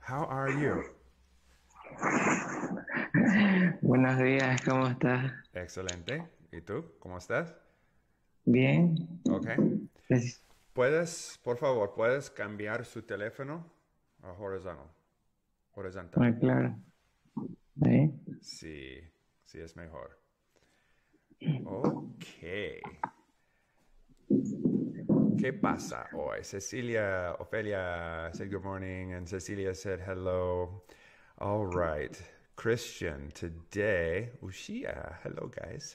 How are you? Buenos días, ¿cómo estás? Excelente. ¿Y tú? ¿Cómo estás? Bien. Ok. Pues, Por favor, puedes cambiar su teléfono a horizontal. claro. ¿Eh? Sí, sí es mejor. Ok. ¿Qué pasa hoy? Ophelia said good morning, and Cecilia said hello. All right. Christian, today, Ushia, hello guys.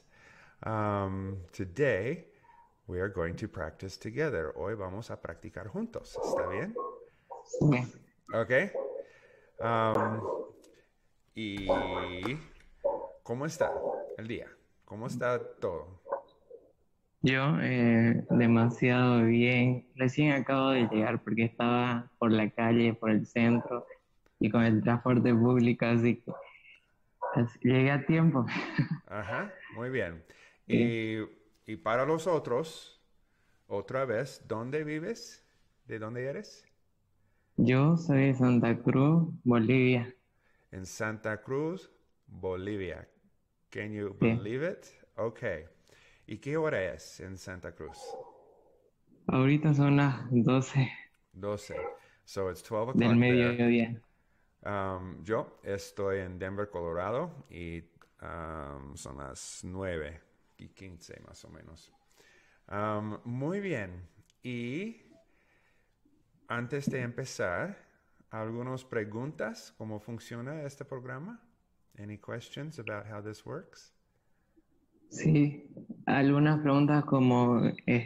Today, we are going to practice together. Hoy vamos a practicar juntos. ¿Está bien? Bien. Ok. Um, ¿Y cómo está el día? ¿Cómo está todo? Yo, demasiado bien. Recién acabo de llegar porque estaba por la calle, por el centro y con el transporte público, así que llegué a tiempo. Ajá, muy bien. Sí. Y, y para los otros, otra vez, ¿dónde vives? ¿De dónde eres? Yo soy de Santa Cruz, Bolivia. En Santa Cruz, Bolivia. Can you Sí. believe it? Okay. ¿Y qué hora es en Santa Cruz? Ahorita son las 12 12. So it's 12 del o'clock there. mediodía. Yo estoy en Denver, Colorado, y son las 9:15 más o menos. Muy bien. Y antes de empezar, algunas preguntas, ¿cómo funciona este programa? Any questions about how this works? Sí, algunas preguntas como,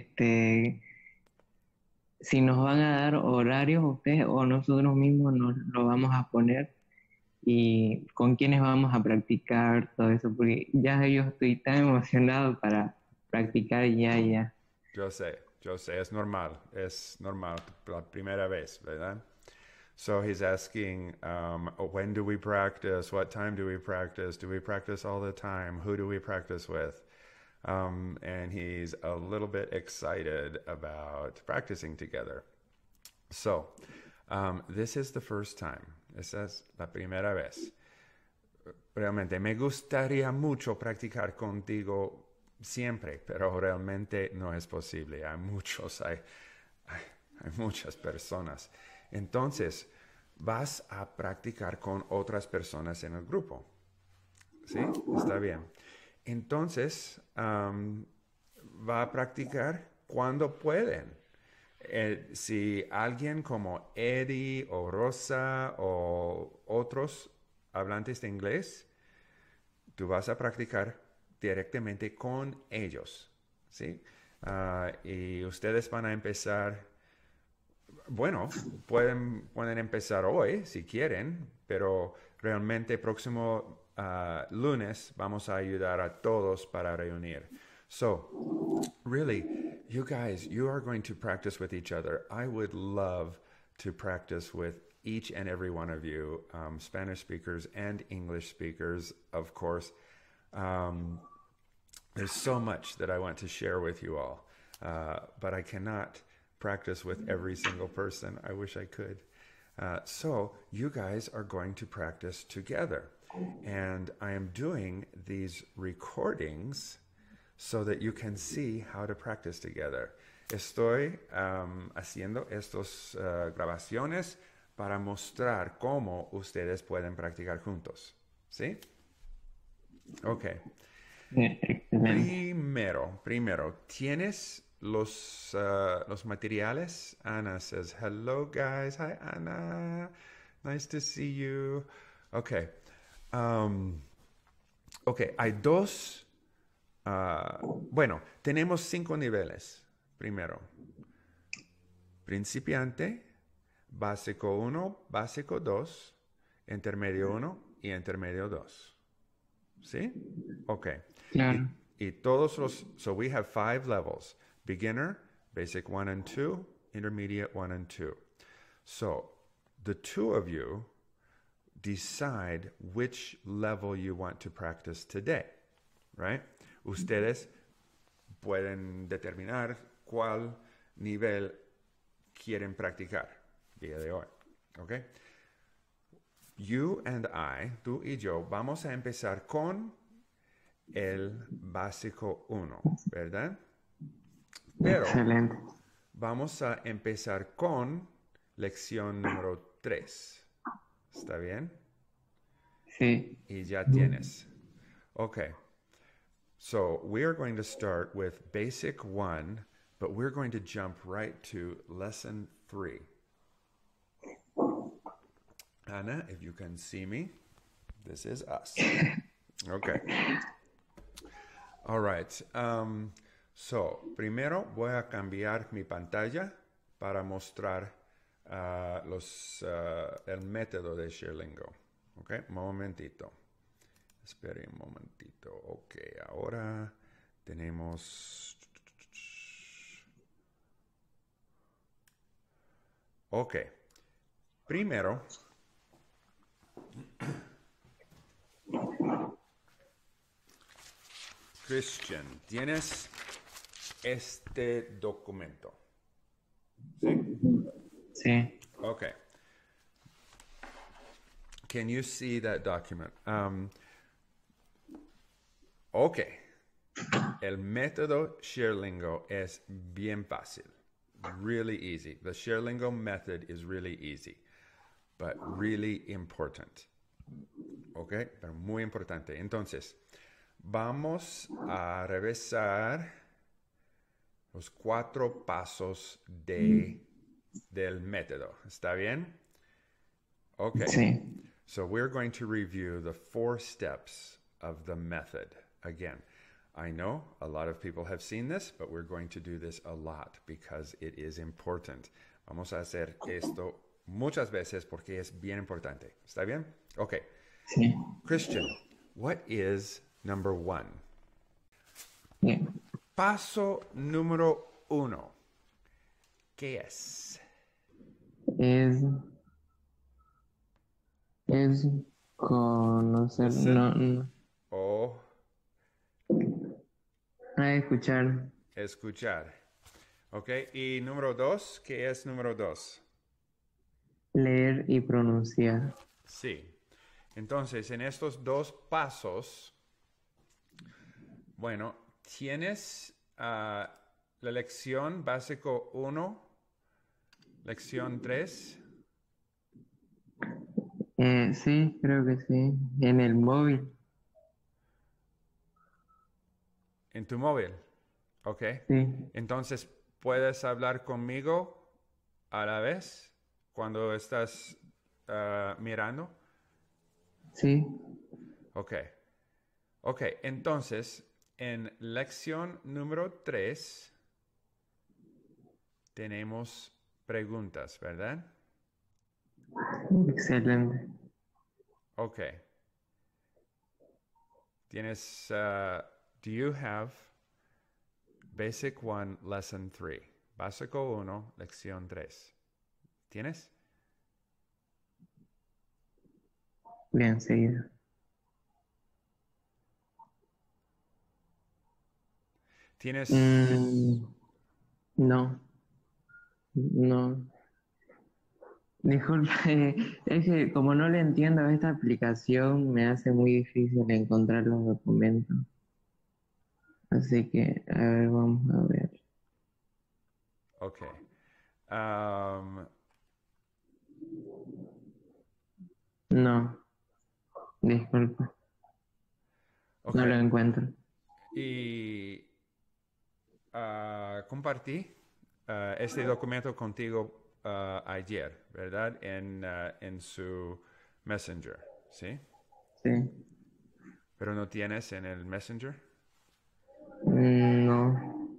si nos van a dar horarios ustedes o nosotros mismos nos lo vamos a poner y con quiénes vamos a practicar todo eso, porque ya yo estoy tan emocionado para practicar ya. Yo sé, es normal, la primera vez, ¿verdad? So he's asking, when do we practice? What time do we practice? Do we practice all the time? Who do we practice with? And he's a little bit excited about practicing together. So, this is the first time. Esa es la primera vez. Realmente me gustaría mucho practicar contigo siempre, pero realmente no es posible. Hay muchas personas. Entonces, vas a practicar con otras personas en el grupo. ¿Sí? Está bien. Entonces, va a practicar cuando pueden. Si alguien como Eddie o Rosa o otros hablantes de inglés, tú vas a practicar directamente con ellos, ¿sí? Y ustedes van a empezar, bueno, pueden empezar hoy si quieren, pero realmente próximo lunes vamos a ayudar a todos para reunir. So, really, you guys, you are going to practice with each other. I would love to practice with each and every one of you, Spanish speakers and English speakers, of course. Um, there's so much that I want to share with you all, but I cannot practice with every single person. I wish I could. So, you guys are going to practice together. And I am doing these recordings so that you can see how to practice together. Estoy haciendo estas grabaciones para mostrar cómo ustedes pueden practicar juntos. ¿Sí? Ok. Excelente. Primero, ¿tienes los materiales? Ana says, hello guys. Hi Ana. Nice to see you. Okay. Um, ok, hay dos. Bueno, tenemos 5 niveles. Primero, principiante, básico uno, básico 2, intermedio uno y intermedio 2. ¿Sí? Ok. Y, Claro. y todos los, so we have 5 levels. Beginner, basic 1 and 2, intermediate 1 and 2. So, the two of you decide which level you want to practice today, right? Ustedes pueden determinar cuál nivel quieren practicar día de hoy, ¿ok? you and I, tú y yo, vamos a empezar con el básico 1, ¿verdad? Pero Excelente. vamos a empezar con lección número 3. ¿Está bien? Sí. Y ya tienes. Okay. So we are going to start with basic 1, but we're going to jump right to lesson 3. Ana, if you can see me, this is us. Okay. All right. So, primero voy a cambiar mi pantalla para mostrar el método de Sheerlingo. Ok, un momentito. Espere un momentito. Ok, ahora tenemos... Ok. Primero... Christian, tienes este documento. ¿Sí? Sí. Okay. Can you see that document? Okay. El método Sheerlingo es bien fácil. Really easy. The Sheerlingo method is really easy, but really important. Okay, pero muy importante. Entonces, vamos a revisar los 4 pasos del método. ¿Está bien? Okay. Sí. So we're going to review the 4 steps of the method. Again, I know a lot of people have seen this, but we're going to do this a lot because it is important. Vamos a hacer esto muchas veces porque es bien importante. ¿Está bien? Okay. Sí. Christian, what is number 1? Sí. Paso número 1. ¿Qué es? Es conocer, Listen. no, O escuchar, escuchar. Ok, y número 2, ¿qué es número 2? leer y pronunciar. Sí. Entonces, en estos 2 pasos, bueno, tienes la lección básico 1, lección 3. Sí, creo que sí. En el móvil. En tu móvil. Ok. Sí. Entonces, ¿puedes hablar conmigo a la vez cuando estás mirando? Sí. Ok. Ok, entonces, en lección número 3 tenemos preguntas, ¿verdad? Excelente. Ok. Tienes, do you have Basic 1, Lesson 3? Básico 1, lección 3. ¿Tienes? Bien, seguido. ¿Tienes? No, no. Disculpe, es que como no le entiendo a esta aplicación, me hace muy difícil encontrar los documentos. Así que, a ver, vamos a ver. Ok. No, disculpe, Ok. no lo encuentro. Y compartí este documento contigo ayer, ¿verdad? En su Messenger, ¿sí? Sí. ¿Pero no tienes en el Messenger? No.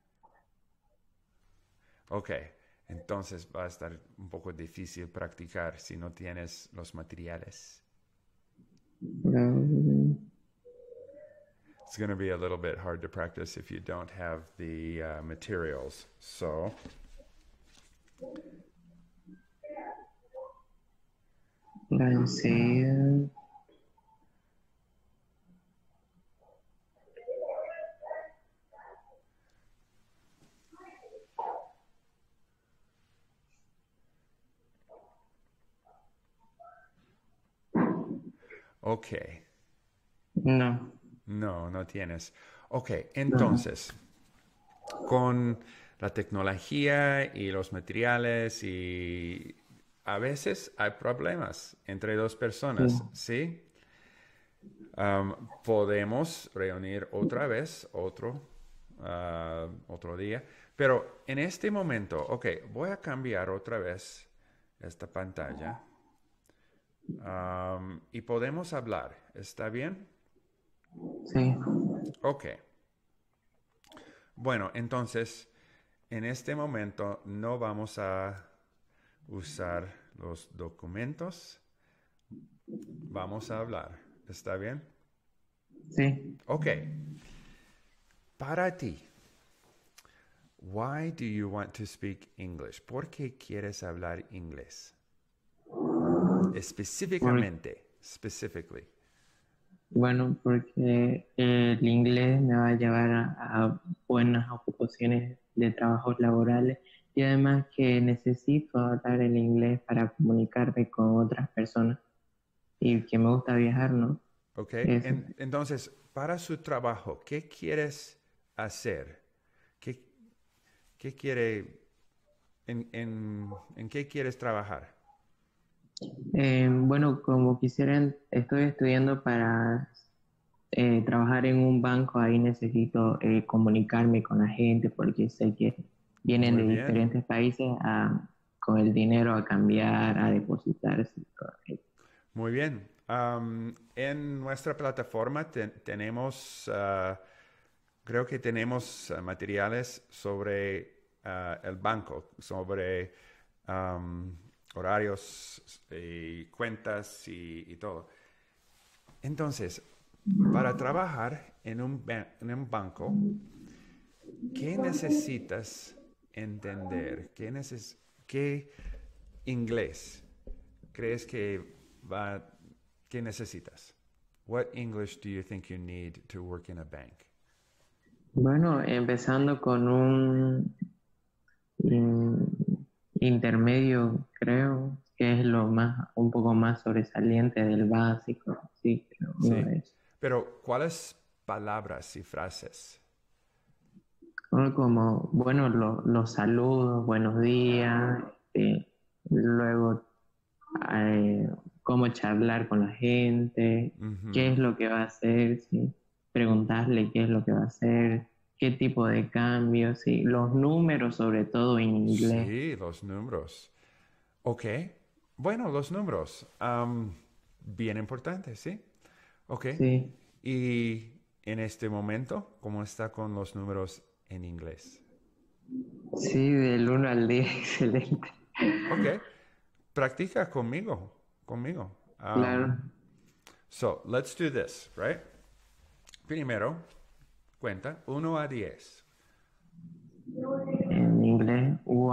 Ok, entonces va a estar un poco difícil practicar si no tienes los materiales. No. It's going to be a little bit hard to practice if you don't have the materials. So, Enseguida. Ok. No, No, no tienes. Ok, no, entonces, con la tecnología y los materiales y a veces hay problemas entre dos sí, personas, ¿sí? Podemos reunir otra vez, otro día, pero en este momento, ok, voy a cambiar otra vez esta pantalla y podemos hablar, ¿está bien? sí. Ok, bueno, entonces, en este momento no vamos a usar los documentos, vamos a hablar, ¿está bien? Sí, Ok, para ti. Why do you want to speak English? ¿Por qué quieres hablar inglés? por- Específicamente, specifically. bueno, porque el inglés me va a llevar a buenas ocupaciones de trabajos laborales y además que necesito hablar el inglés para comunicarme con otras personas y que me gusta viajar, ¿no? ¿Ok? Eso. Entonces, para su trabajo, ¿qué quieres hacer? ¿Qué, qué quiere, en qué quieres trabajar? Bueno, como quisieran, estoy estudiando para trabajar en un banco, ahí necesito comunicarme con la gente porque sé que vienen Muy de bien, diferentes países con el dinero a cambiar, a depositarse. Y todo eso. muy bien. En nuestra plataforma tenemos, creo que tenemos materiales sobre el banco, sobre am, horarios y cuentas y todo. Entonces, para trabajar en un banco, ¿qué necesitas entender? ¿Qué inglés crees que va, qué necesitas? What English do you think you need to work in a bank? Bueno, empezando con un intermedio, creo que es lo más, un poco más sobresaliente del básico, sí, creo, no Sí. es. Pero, ¿cuáles palabras y frases? Como, bueno, los saludos, buenos días, luego eh, cómo charlar con la gente, qué Ujú. es lo que va a hacer, ¿sí? Preguntarle qué es lo que va a hacer, qué tipo de cambios, ¿sí? Los números sobre todo en inglés, Sí, los números. Ok. Bueno, los números. Bien importantes, ¿sí? Ok. sí, Y en este momento, ¿cómo está con los números en inglés? sí, del 1 al 10, excelente, Ok. Practica conmigo. claro, So, let's do this, right? Primero, cuenta 1 a 10. en inglés,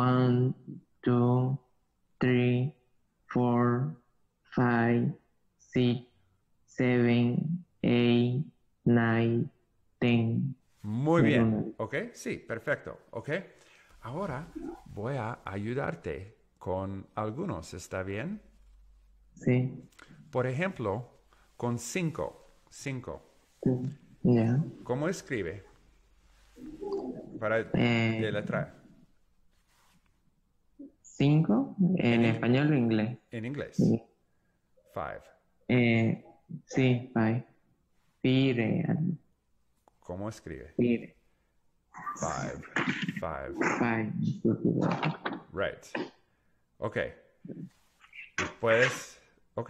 1, 2, 3, 4, 5, 6, 7, 8, 9, 10. Muy Del bien, 1 ¿ok? Sí, perfecto, ¿ok? Ahora voy a ayudarte con algunos, ¿está bien? sí, Por ejemplo, con 5. 5. sí, ya. ¿Cómo escribe? Para Eh, deletrar. 5, En, en español o inglés. en inglés. Sí, 5. eh, sí, five. Pire, ¿Cómo escribe? pire, 5. 5. five. Right. Ok. Puedes. Ok.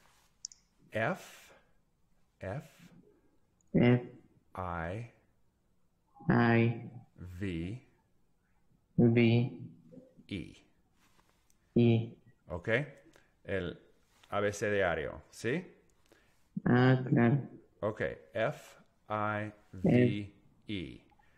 F. F. F, I. I, V. V, E. I. Ok. El abecedario. ¿Sí? Ah, claro. Ok. F. I. F, V. E.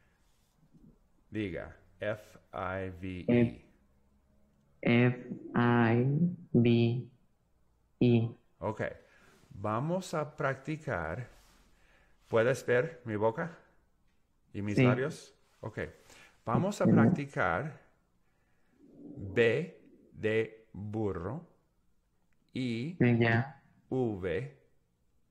Diga. F. I. V. F, E. F, I, B, I. Ok. Vamos a practicar. ¿Puedes ver mi boca y mis Sí, labios? Ok. Vamos a excelente. practicar B de burro, I, Ya, V,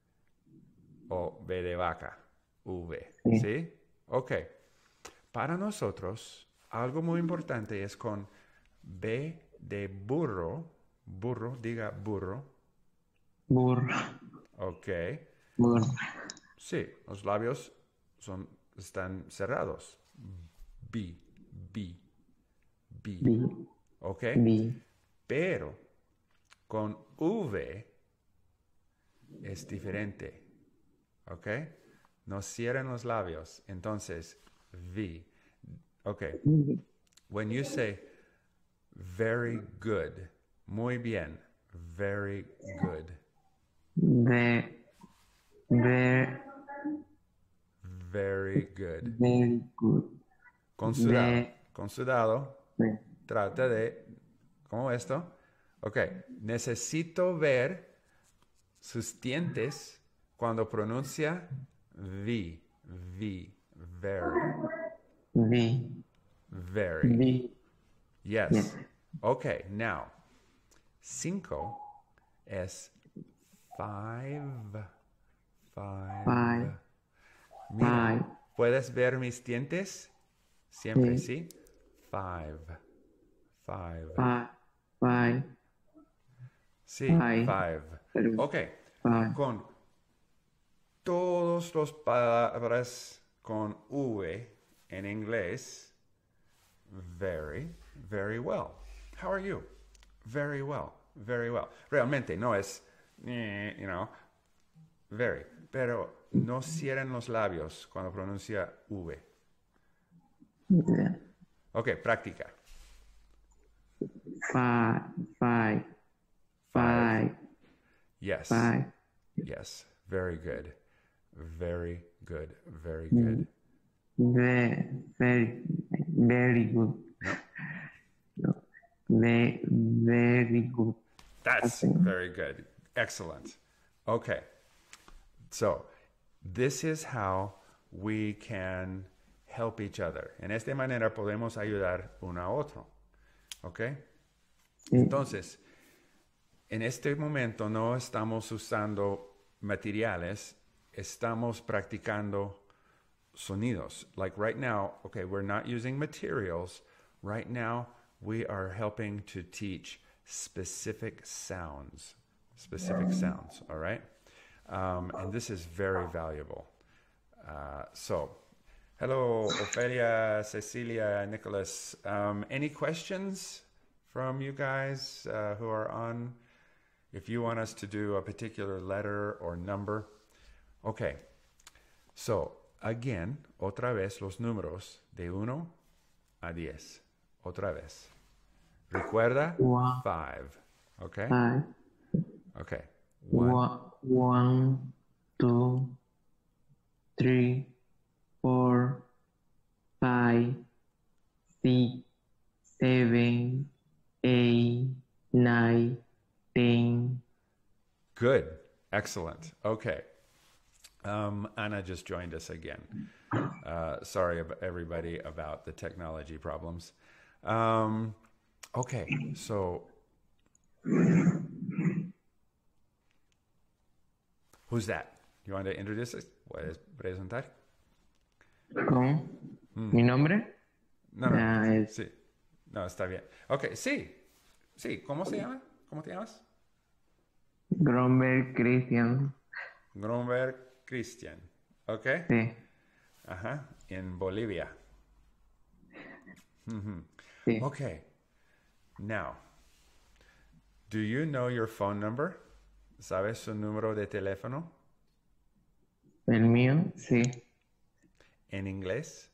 o V de vaca, V, Sí. ¿sí? Ok. Para nosotros, algo muy importante es con B de burro, burro, diga burro, Burro. ok. Burro. Sí, los labios están cerrados. B, B, B, Bi. ok. Bi. Pero con V es diferente, ok. No cierren los labios, entonces V, ok. When you say very good, muy bien, very good, Ve. Ve. very good. Very good. Con sudado, Ve. trata de, ¿cómo esto? Ok, necesito ver sus dientes cuando pronuncia V, V, very, Vi. very. Vi. Yes. Yes. Okay, now, 5 es five, five. Five. Mira, Five. ¿puedes ver mis dientes? Siempre, Sí. ¿sí? Five, five. Five. Five. Sí, Five. five. Pero- Ok, Five. con todas las palabras con V en inglés, very, very well. How are you? Very well, very well. Realmente no es, you know, very. Pero no cierren los labios cuando pronuncia V. Yeah. Ok, práctica. Five. Five. Five. Yes. Five. Yes. Very good. Very good. Very good. Very, very, very good. No. No. Very good. That's Okay. very good. Excellent. Okay. So, this is how we can help each other. En esta manera podemos ayudar uno a otro. ¿Ok? Sí. Entonces, en este momento no estamos usando materiales, estamos practicando sonidos. Like right now, okay, we're not using materials. Right now, we are helping to teach specific sounds. Specific sounds, all right? And this is very valuable. So, hello, Ophelia, Cecilia, Nicholas. Any questions from you guys who are on? If you want us to do a particular letter or number. Okay. So, again, otra vez los números de 1 a 10. Otra vez. Recuerda, One. 5. Okay? Five. Okay. 1, 1, 2, 3, 4, 5, 6, 7, 8, 9, 10. Good. Excellent. Okay. Anna just joined us again. Sorry, everybody, about the technology problems. Okay, so who's that? You want to introduce us? ¿Puedes presentar? ¿Cómo? ¿Mi nombre? No, no. Ah, es Sí. No, está bien. Okay, sí. Sí, ¿cómo se llama? ¿Cómo te llamas? Gromberg Christian. Gromberg Christian. Okay. Sí, Ajá. En Bolivia. sí. Okay. Now, do you know your phone number? ¿Sabes su número de teléfono El mío, sí. en inglés?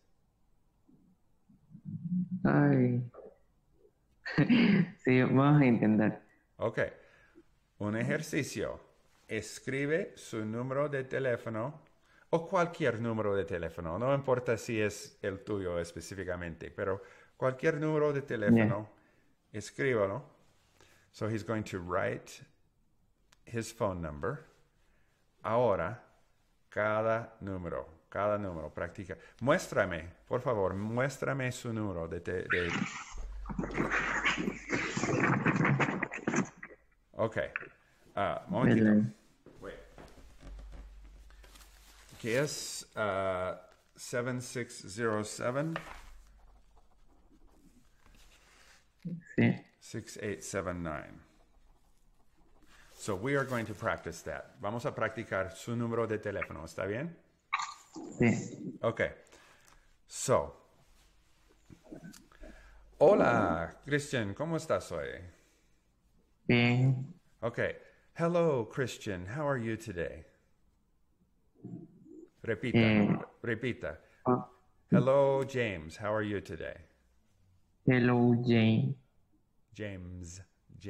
Ay. Sí, vamos a intentar. Ok. Un ejercicio. Escribe su número de teléfono o cualquier número de teléfono. No importa si es el tuyo específicamente, pero cualquier número de teléfono, escríbalo. So he's going to write his phone number. Ahora, cada número, practica. Muéstrame, por favor, muéstrame su número de... Ok. Momentito. Belén. Wait. que es 7607. Sí. 6879. So we are going to practice that. Vamos a practicar su número de teléfono, ¿está bien? Sí. Okay. So. Hola, Christian, ¿cómo estás hoy? Bien. Okay. Hello, Christian, how are you today? Repita. Oh, Hello, James, how are you today? hello, Jane. James.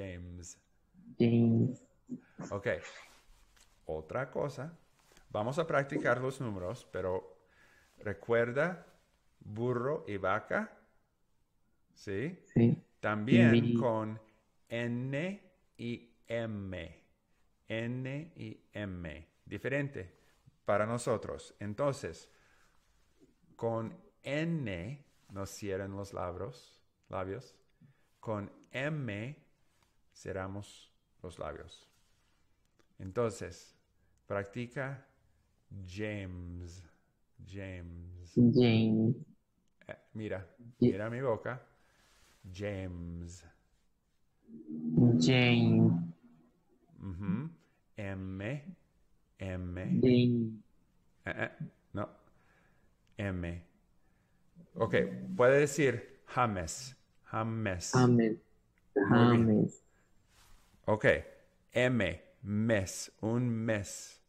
James. Ok. Otra cosa. Vamos a practicar los números, pero recuerda burro y vaca. ¿Sí? Sí. También con N y M. N y M. Diferente para nosotros. Entonces, con N nos cierran los labios. Con M cerramos los labios. Entonces, practica James. James. Mira mi boca. James. James. M. James. No. M. Ok, puede decir James. James. Muy bien. James. Ok, M. Mes. Un mes.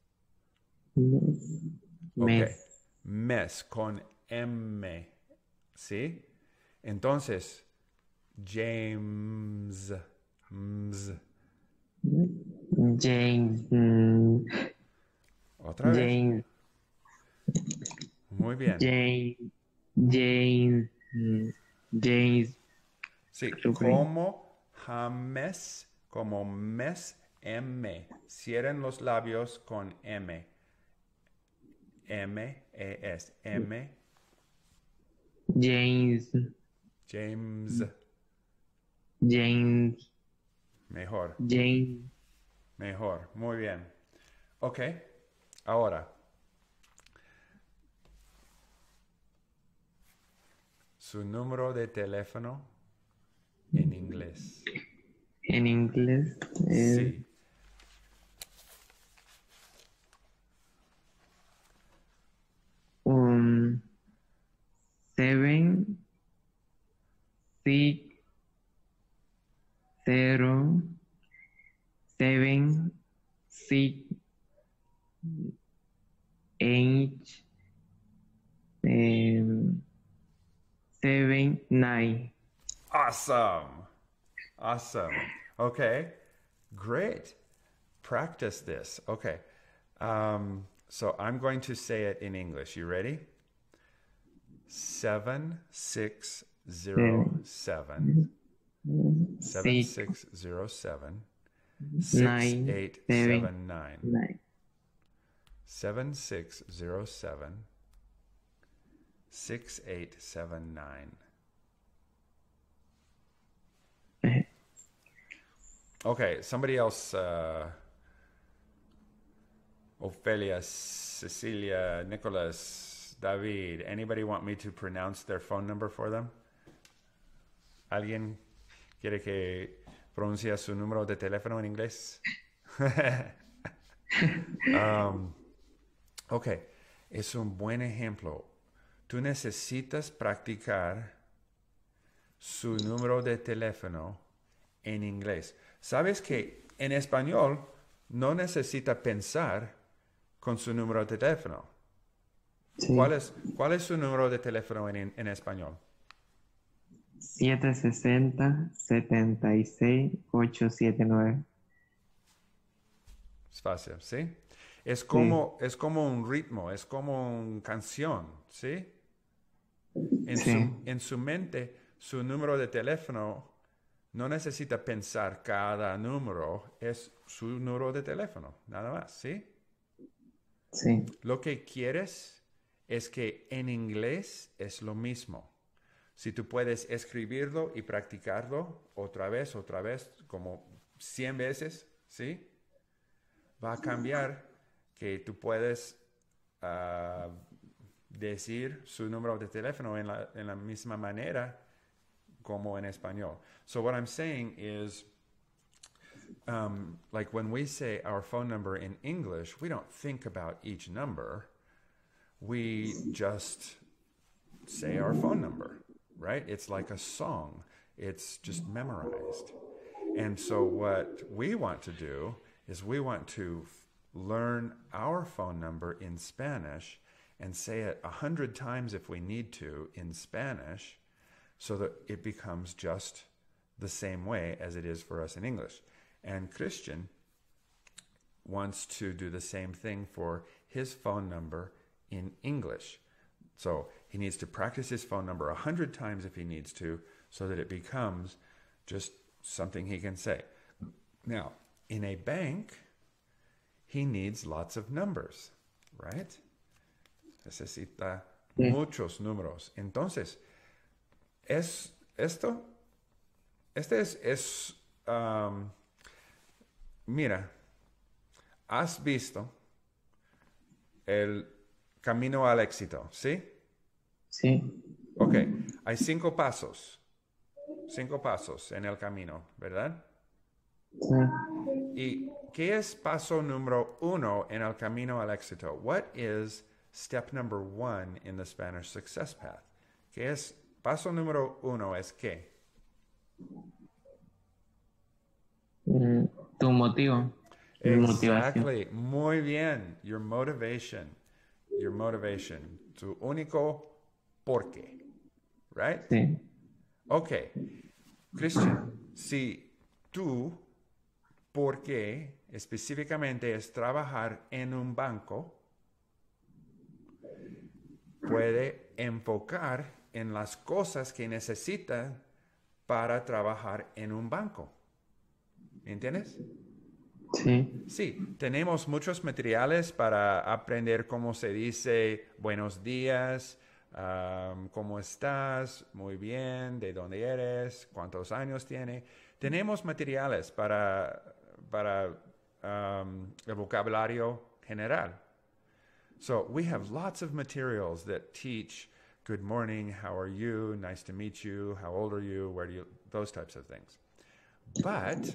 Mes. Ok. Mes con M. ¿Sí? Entonces, James. James. Otra vez. James. Muy bien. James. James. Sí, Creo que- como James, como mes, M. Cierren los labios con M. M-E-S. M. James. James. James. Mejor. James. Mejor. Muy bien. Ok. Ahora. Su número de teléfono en inglés. En inglés es Sí. un 7 6 0 7 6 8 7 9. Awesome. Okay. Great. Practice this. Okay. So I'm going to say it in English. You ready? 7607. 7607. 6879. 7607. 6879. Okay, somebody else, Ophelia, Cecilia, Nicholas, David, anybody want me to pronounce their phone number for them? ¿Alguien quiere que pronuncie su número de teléfono en inglés? Ok, es un buen ejemplo. Tú necesitas practicar su número de teléfono en inglés. ¿Sabes que en español no necesita pensar con su número de teléfono? Sí. ¿Cuál es su número de teléfono en español? 760-76-879. Es fácil, ¿sí? Es como un ritmo, es como una canción, ¿sí? En su mente, su número de teléfono no necesita pensar cada número, es su número de teléfono, nada más, ¿sí? Sí. Lo que quieres es que en inglés es lo mismo. Si tú puedes escribirlo y practicarlo otra vez, como 100 veces, ¿sí? Va a cambiar que tú puedes ah, decir su número de teléfono en la misma manera como en español. So what I'm saying is, like when we say our phone number in English, we don't think about each number. We just say our phone number, right? It's like a song. It's just memorized. And so what we want to do is we want to learn our phone number in Spanish and say it 100 times if we need to in Spanish so that it becomes just the same way as it is for us in English. And Christian wants to do the same thing for his phone number in English. So he needs to practice his phone number 100 times if he needs to so that it becomes just something he can say. Now, in a bank, he needs lots of numbers, right? Necesita muchos números. Entonces, mira, has visto el camino al éxito, ¿sí? Sí. Ok, hay 5 pasos. 5 pasos en el camino, ¿verdad? Sí. ¿Y qué es paso número 1 en el camino al éxito? What is step number 1 in the Spanish success path? ¿Qué es paso número 1? ¿Es qué? Tu motivo. Tu motivación. Exactly. Muy bien. Your motivation. Your motivation. Tu único por qué. Right? Sí. Okay. Christian, si tu por qué específicamente es trabajar en un banco, puede enfocar en las cosas que necesita para trabajar en un banco. ¿Entiendes? Sí. Sí, tenemos muchos materiales para aprender cómo se dice buenos días, cómo estás, muy bien, de dónde eres, cuántos años tiene. Tenemos materiales para el vocabulario general. So we have lots of materials that teach good morning, how are you, nice to meet you, how old are you, where do you, those types of things. But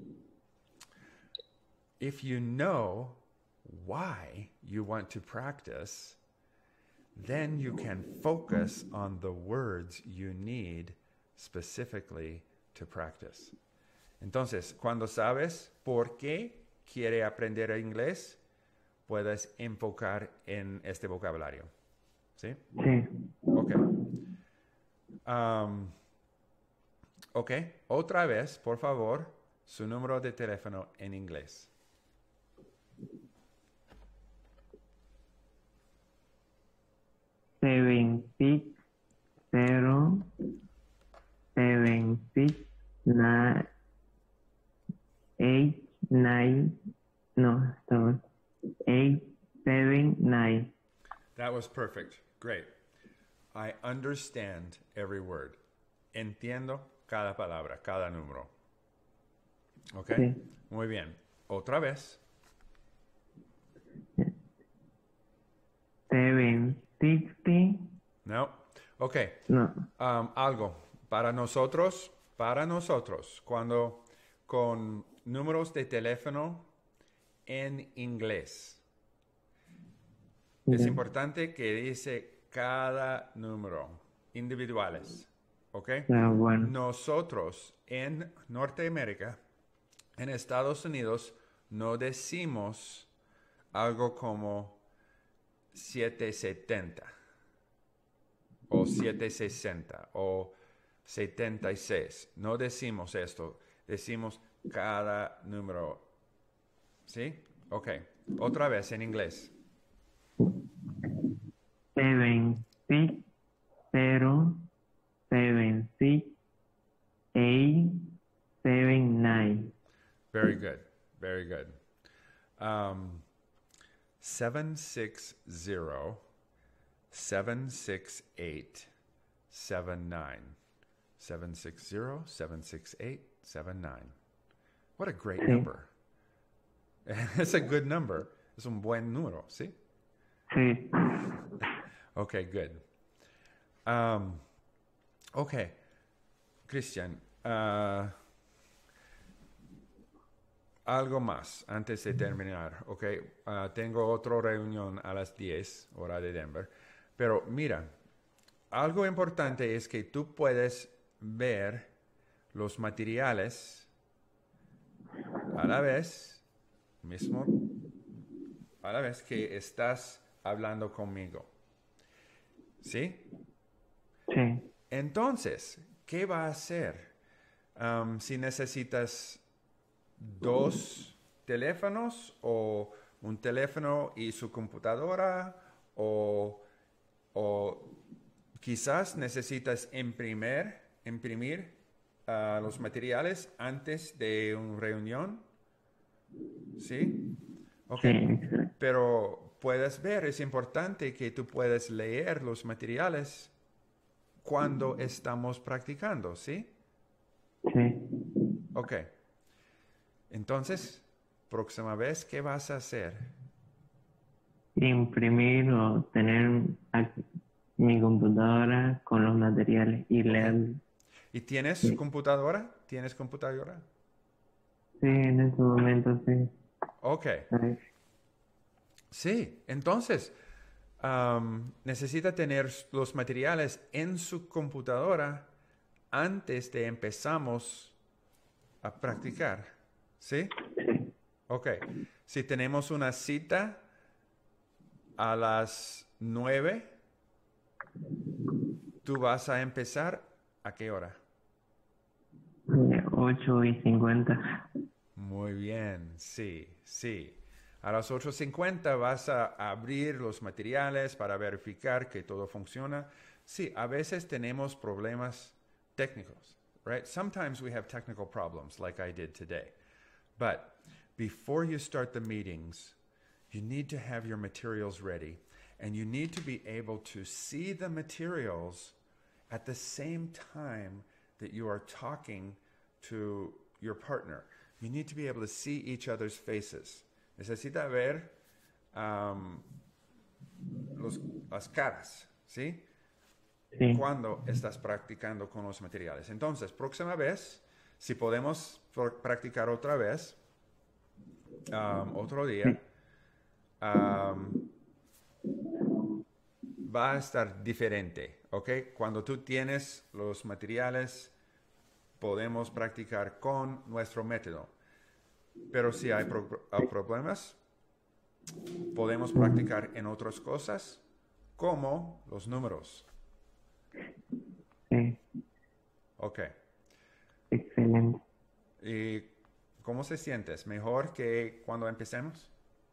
if you know why you want to practice, then you can focus on the words you need specifically to practice. Entonces, cuando sabes por qué quiere aprender inglés, puedes enfocar en este vocabulario. ¿Sí? Sí. Ok. Ok. Otra vez, por favor, su número de teléfono en inglés. Seven six zero 76 9 8 9 no, estamos 879. That was perfect. Great. I understand every word. Entiendo cada palabra, cada número. ¿Ok? Sí. Muy bien. Otra vez. 760. No. Ok. No. Algo. Para nosotros, cuando con números de teléfono en inglés, es Ya. importante que dice cada número, individuales. ¿Ok? Ah, bueno. Nosotros en Norteamérica, en Estados Unidos, no decimos algo como 770 o 760 o 76. No decimos esto. Decimos cada número. ¿Sí? Ok. Otra vez en inglés. 76 0 76 879. Very good. Very good. 760 768 79. 760 768 79. What a great Sí. number. It's a good number. Es un buen número, ¿sí? Sí, Okay, good. Um, okay, Christian, algo más antes de terminar, ¿ok? Tengo otra reunión a las 10 hora de Denver. Pero mira, algo importante es que tú puedes ver los materiales a la vez, mismo, a la vez que estás hablando conmigo. ¿Sí? sí, Entonces, ¿qué va a hacer? Si necesitas dos teléfonos o un teléfono y su computadora o quizás necesitas imprimir los materiales antes de una reunión, ¿sí? Ok, sí, excelente. pero puedes ver, es importante que tú puedas leer los materiales cuando estamos practicando, ¿sí? Sí. Ok, entonces, próxima vez, ¿qué vas a hacer? Imprimir o tener mi computadora con los materiales y Ok, leer. ¿y tienes Sí, computadora? ¿Tienes computadora? sí, en ese momento sí. Ok, Sí, sí, entonces necesita tener los materiales en su computadora antes de empezamos a practicar, ¿sí? sí. Ok, si tenemos una cita a las 9, ¿tú vas a empezar a qué hora? 8:50. Muy bien, sí, sí. A las 8:50 vas a abrir los materiales para verificar que todo funciona. Sí, a veces tenemos problemas técnicos, right? Sometimes we have technical problems like I did today. But before you start the meetings, you need to have your materials ready and you need to be able to see the materials at the same time that you are talking to your partner. You need to be able to see each other's faces. Necesita ver um, las caras, ¿sí? Sí, Cuando estás practicando con los materiales. Entonces, próxima vez, si podemos practicar otra vez, otro día, sí, um, va a estar diferente, ¿ok? Cuando tú tienes los materiales, podemos practicar con nuestro método. Pero si hay problemas, podemos practicar en otras cosas, como los números. sí, Ok. excelente. ¿Y cómo se sientes? ¿Mejor que cuando empecemos?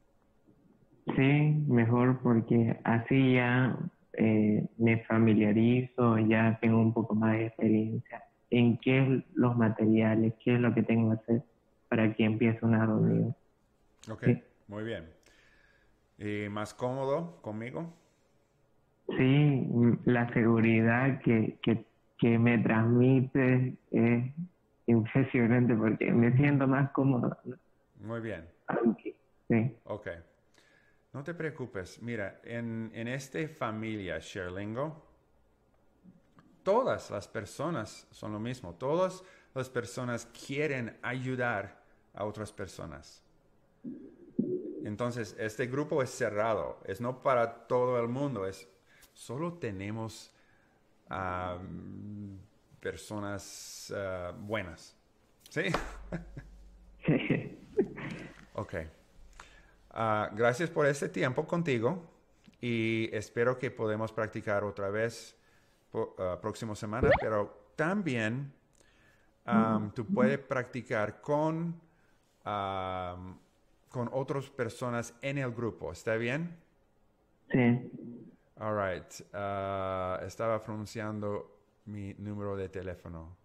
Sí, mejor porque así ya me familiarizo, ya tengo un poco más de experiencia en qué es los materiales, qué es lo que tengo que hacer para que empiece una reunión. Ok, Sí, muy bien. ¿Y más cómodo conmigo? sí, la seguridad que me transmite es impresionante porque me siento más cómodo, ¿no? Muy bien. Aunque, sí, Ok. No te preocupes. Mira, en esta familia Sherlingo, todas las personas son lo mismo. Todas las personas quieren ayudar a otras personas. Entonces, este grupo es cerrado. Es no para todo el mundo. Es solo tenemos personas buenas. ¿Sí? sí, Ok. Gracias por este tiempo contigo y espero que podamos practicar otra vez próxima semana, pero también tú puedes practicar con otras personas en el grupo. ¿Está bien? sí. All right. Estaba pronunciando mi número de teléfono.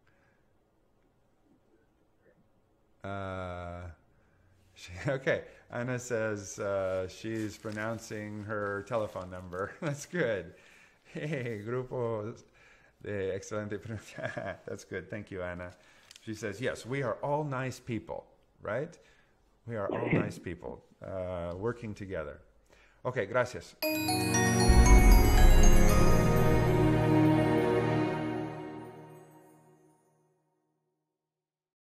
Uh, okay. Anna says she's pronouncing her telephone number. That's good. Hey, grupo de excelente pronunciación. That's good. Thank you, Anna. She says, yes, we are all nice people, right? We are all nice people working together. Ok, gracias.